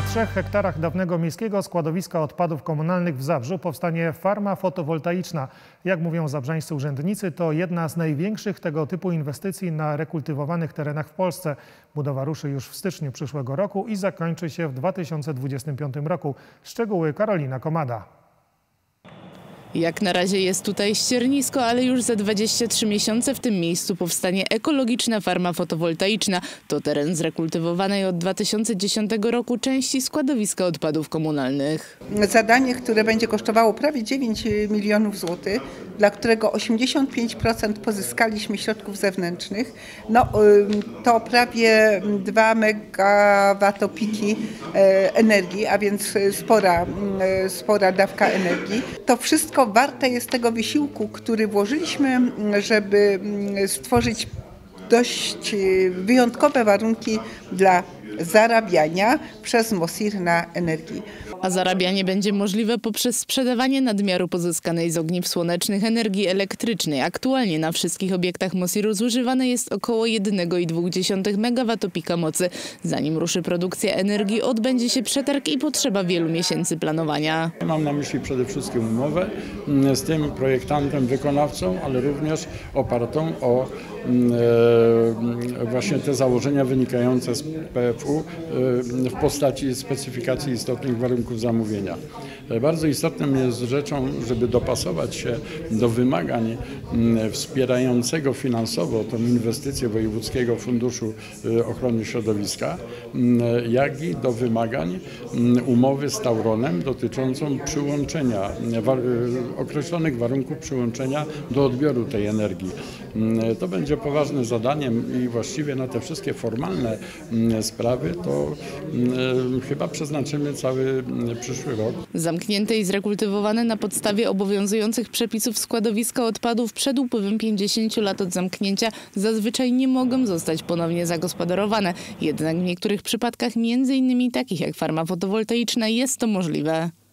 3 hektarach dawnego miejskiego składowiska odpadów komunalnych w Zabrzu powstanie farma fotowoltaiczna. Jak mówią zabrzańscy urzędnicy, to jedna z największych tego typu inwestycji na rekultywowanych terenach w Polsce. Budowa ruszy już w styczniu przyszłego roku i zakończy się w 2025 roku. Szczegóły Karolina Komada. Jak na razie jest tutaj ściernisko, ale już za 23 miesiące w tym miejscu powstanie ekologiczna farma fotowoltaiczna. To teren z rekultywowanej od 2010 roku części składowiska odpadów komunalnych. Zadanie, które będzie kosztowało prawie 9 milionów złotych, dla którego 85% pozyskaliśmy środków zewnętrznych, to prawie 2 megawatopiki energii, a więc spora dawka energii. To wszystko warte jest tego wysiłku, który włożyliśmy, żeby stworzyć dość wyjątkowe warunki dla zarabiania przez MOSIR na energii. A zarabianie będzie możliwe poprzez sprzedawanie nadmiaru pozyskanej z ogniw słonecznych energii elektrycznej. Aktualnie na wszystkich obiektach MOSIR-u zużywane jest około 1,2 megawatopika mocy. Zanim ruszy produkcja energii, odbędzie się przetarg i potrzeba wielu miesięcy planowania. Mam na myśli przede wszystkim umowę z tym projektantem, wykonawcą, ale również opartą o właśnie te założenia wynikające z PFU w postaci specyfikacji istotnych warunków zamówienia. Bardzo istotną jest rzeczą, żeby dopasować się do wymagań wspierającego finansowo tę inwestycję Wojewódzkiego Funduszu Ochrony Środowiska, jak i do wymagań umowy z Tauronem dotyczącą przyłączenia, określonych warunków przyłączenia do odbioru tej energii. To będzie poważnym zadaniem i właściwie na te wszystkie formalne sprawy to chyba przeznaczymy cały przyszły rok. Zamknięte i zrekultywowane na podstawie obowiązujących przepisów składowiska odpadów przed upływem 50 lat od zamknięcia zazwyczaj nie mogą zostać ponownie zagospodarowane. Jednak w niektórych przypadkach, m.in. takich jak farma fotowoltaiczna, jest to możliwe.